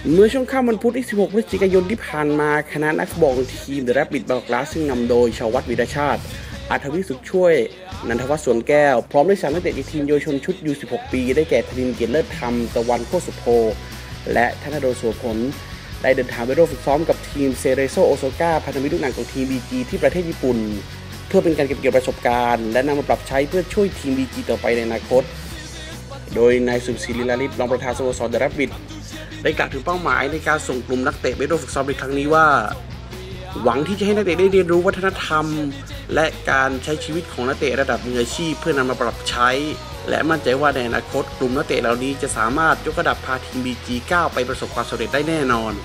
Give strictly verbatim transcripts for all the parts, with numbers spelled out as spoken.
เมื่อช่วงค่ำวันพุธที่ สิบหก พฤศจิกายนที่ผ่านมาคณะนักฟุตบอลทีมเดอะแรบบิทบางกอกกลาสซึ่งนำโดยชวัฒน์วีรชาติอาทวิสุขช่วยนันทวัฒน์สวนแก้วพร้อมด้วยสามนักเตะจากทีมเยาวชนชุด ยู สิบหก ปีได้แก่ธนินทร์เกียรติเลิศธรรมตะวันโคสุโพและธนดลโสผลได้เดินทางไปร่วมฝึกซ้อมกับทีมเซเรโซโอซาก้าพันธมิตรลูกหนังของทีม บี จี ที่ประเทศญี่ปุ่นเพื่อเป็นการเก็บเกี่ยวประสบการณ์และนำมาปรับใช้เพื่อช่วยทีม บี จี ต่อไปในอนาคตโดยนายสุศิริลาลิศรองประธานสโมสรเดอะแรบบิทได้กล่าวถึงเป้าหมายในการส่งกลุ่มนักเตะไปร่วมฝึกซ้อมในครั้งนี้ว่าหวังที่จะให้นักเตะได้เรียนรู้วัฒนธรรมและการใช้ชีวิตของนักเตะระดับมืออาชีพเพื่อนำมาปรับใช้และมั่นใจว่าในอนาคตกลุ่มนักเตะเหล่านี้จะสามารถยกระดับพาทีม บี จี ก้าวไปประสบความสำเร็จได้แน่นอน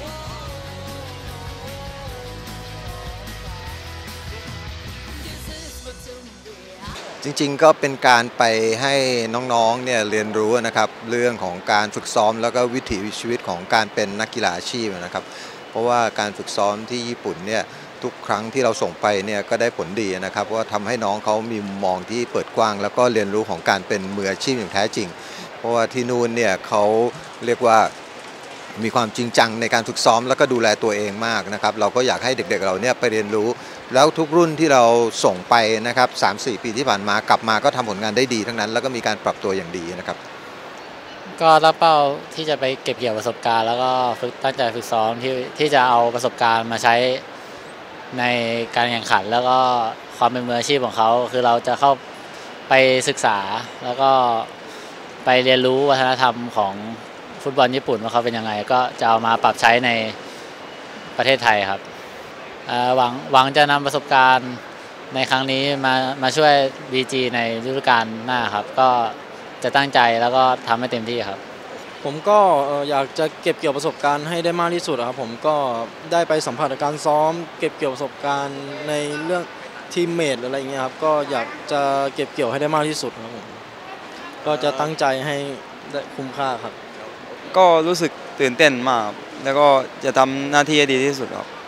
จริงๆก็เป็นการไปให้น้องๆเนี่ยเรียนรู้นะครับเรื่องของการฝึกซ้อมแล้วก็วิถีชีวิตของการเป็นนักกีฬาอาชีพนะครับเพราะว่าการฝึกซ้อมที่ญี่ปุ่นเนี่ยทุกครั้งที่เราส่งไปเนี่ยก็ได้ผลดีนะครับว่าทำให้น้องเขามีมุมมองที่เปิดกว้างแล้วก็เรียนรู้ของการเป็นมืออาชีพอย่างแท้จริงเพราะว่าที่นู่นเนี่ยเขาเรียกว่ามีความจริงจังในการฝึกซ้อมแล้วก็ดูแลตัวเองมากนะครับเราก็อยากให้เด็กๆเราเนี่ยไปเรียนรู้แล้วทุกรุ่นที่เราส่งไปนะครับ สามสี่ ปีที่ผ่านมากลับมาก็ทำผลงานได้ดีทั้งนั้นแล้วก็มีการปรับตัวอย่างดีนะครับก็ตั้งเป้าที่จะไปเก็บเกี่ยวประสบการณ์แล้วก็ฝึกตั้งใจฝึกซ้อมที่ที่จะเอาประสบการณ์มาใช้ในการแข่งขันแล้วก็ความเป็นมืออาชีพของเขาคือเราจะเข้าไปศึกษาแล้วก็ไปเรียนรู้วัฒนธรรมของฟุตบอลญี่ปุ่นว่าเขาเป็นยังไงก็จะเอามาปรับใช้ในประเทศไทยครับหวังหวังจะนำประสบการณ์ในครั้งนี้มามาช่วย บี จี ในฤดูกาลหน้าครับก็จะตั้งใจแล้วก็ทำให้เต็มที่ครับผมก็อยากจะเก็บเกี่ยวประสบการณ์ให้ได้มากที่สุดครับผมก็ได้ไปสัมผัสการซ้อมเก็บเกี่ยวประสบการณ์ในเรื่องทีมเมทอะไรอย่างเงี้ยครับก็อยากจะเก็บเกี่ยวให้ได้มากที่สุดครับผมก็จะตั้งใจให้ได้คุ้มค่าครับก็รู้สึกตื่นเต้นมากแล้วก็จะทำหน้าที่ให้ดีที่สุดครับ